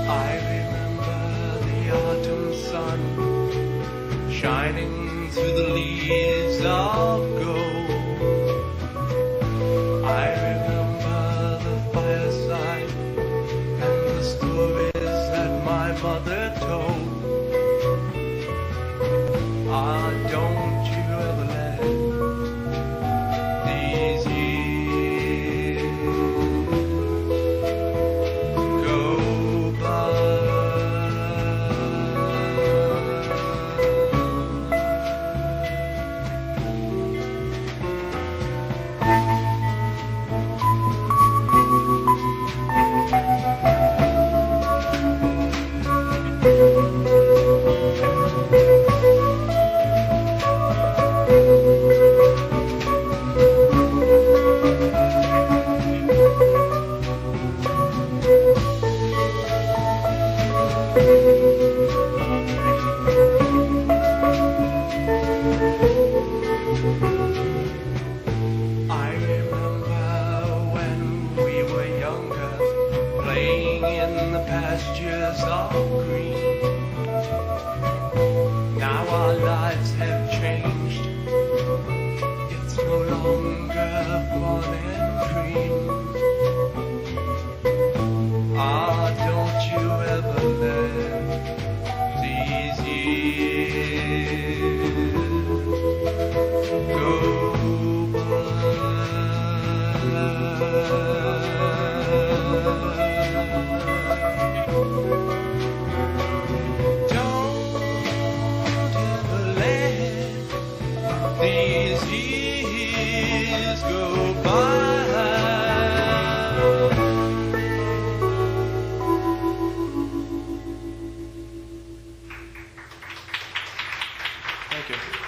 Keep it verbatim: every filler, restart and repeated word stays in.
I remember the autumn sun shining through the leaves of gold. I remember the fireside and the stories that my mother told. Ah, don't you ever let these years go by. I remember when we were younger, playing in the pastures of green. Now our lives have changed. It's no longer fun and dreams. Ah, don't you ever let these years go by. Don't ever let these years go by. Thank you.